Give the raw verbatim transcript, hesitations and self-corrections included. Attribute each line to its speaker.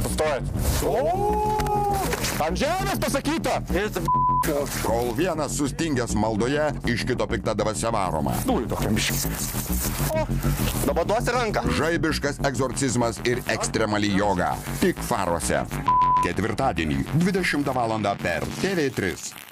Speaker 1: Sustojat. Ant žemės pasakyta.
Speaker 2: Kol vienas sustingęs maldoje, iš kito pikta dvasia varoma.
Speaker 1: Dūlį tokiam biškis. O, dabar duosi ranką.
Speaker 2: Žaibiškas egzorcizmas ir ekstremali joga. Tik Faruose. Ketvirtadienį, dvidešimtą valandą per T V trys.